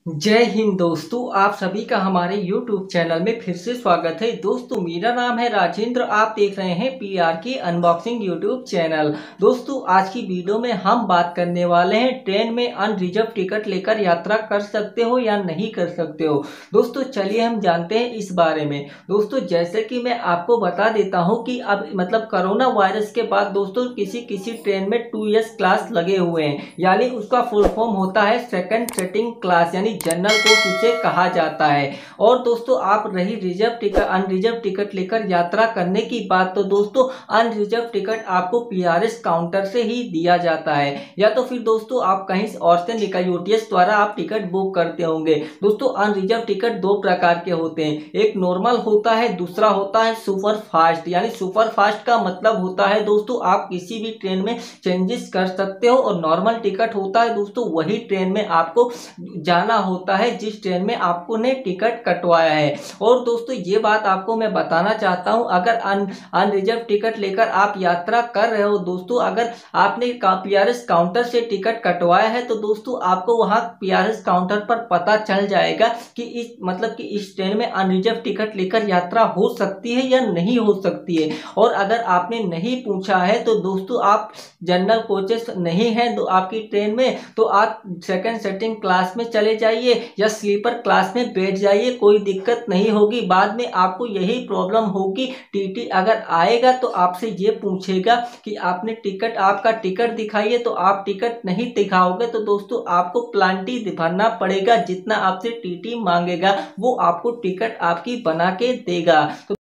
जय हिंद दोस्तों, आप सभी का हमारे YouTube चैनल में फिर से स्वागत है। दोस्तों, मेरा नाम है राजेंद्र। आप देख रहे हैं PR की अनबॉक्सिंग YouTube चैनल। दोस्तों, आज की वीडियो में हम बात करने वाले हैं ट्रेन में अनरिजर्व टिकट लेकर यात्रा कर सकते हो या नहीं कर सकते हो। दोस्तों, चलिए हम जानते हैं इस बारे में। दोस्तों, जैसे कि मैं आपको बता देता हूं कि अब कोरोना वायरस के बाद दोस्तों किसी किसी ट्रेन में 2S क्लास लगे हुए हैं, यानी उसका फुल फॉर्म होता है सेकंड सिटिंग क्लास, यानी जनरल कोच उसे कहा जाता है। और दोस्तों, आप रही अनरिजर्व टिकट लेकर यात्रा करने की बात, तो दोस्तों अनरिजर्व टिकट आपको PRS काउंटर से ही दिया जाता है, या तो फिर दोस्तों आप कहीं और से निकल UTS द्वारा आप टिकट बुक करते होंगे। दोस्तों, अनरिजर्व टिकट दो प्रकार के होते हैं, एक नॉर्मल होता है, दूसरा होता है सुपर फास्ट। यानी सुपर फास्ट का मतलब होता है दोस्तों आप किसी भी ट्रेन में चेंजेस कर सकते हो, और नॉर्मल टिकट होता है दोस्तों वही ट्रेन में आपको जाना होता है जिस ट्रेन में आपको ने टिकट कटवाया है। और दोस्तों, ये बात आपको मैं बताना चाहता हूं, अगर अनरिजर्व टिकट लेकर आप यात्रा कर रहे हो दोस्तों, अगर आपने PRS काउंटर से टिकट कटवाया है, तो दोस्तों आपको वहां PRS काउंटर पर पता चल जाएगा कि इस ट्रेन में अनरिजर्व टिकट लेकर यात्रा हो सकती है या नहीं हो सकती है। और अगर आपने नहीं पूछा है तो दोस्तों आप जनरल कोचेस नहीं है तो आपकी ट्रेन में, तो आप सेकंड सिटिंग क्लास में चले जाइए या स्लीपर क्लास में बैठ जाइए, कोई दिक्कत नहीं होगी। बाद में आपको यही प्रॉब्लम होगी, TT अगर आएगा तो आपसे ये पूछेगा कि आपका टिकट दिखाइए, तो आप टिकट नहीं दिखाओगे तो दोस्तों आपको प्लांटी भरना पड़ेगा। जितना आपसे TT मांगेगा वो आपको टिकट आपकी बना के देगा। तो